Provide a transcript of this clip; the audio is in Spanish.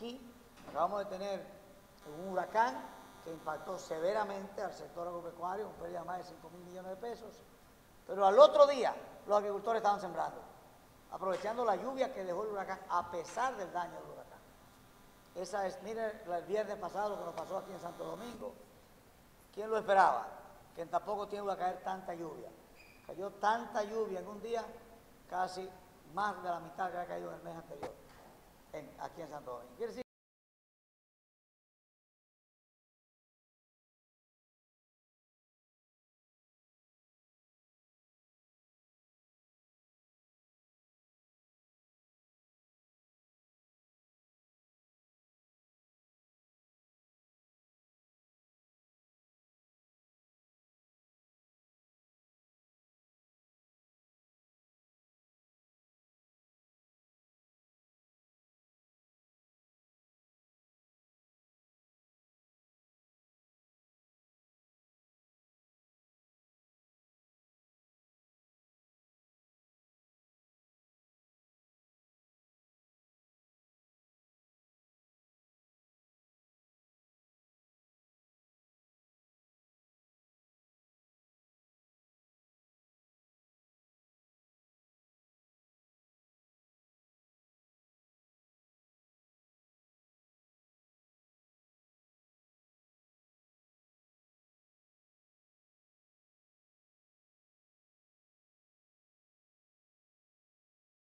aquí acabamos de tener un huracán que impactó severamente al sector agropecuario, con pérdida de más de 5.000 millones de pesos, pero al otro día los agricultores estaban sembrando, aprovechando la lluvia que dejó el huracán, a pesar del daño del huracán. Esa es, miren, el viernes pasado lo que nos pasó aquí en Santo Domingo. ¿Quién lo esperaba? Que en tan poco tiempo iba a caer tanta lluvia. Cayó tanta lluvia en un día, casi más de la mitad que había caído en el mes anterior, aquí en Santo Domingo. Quiere decir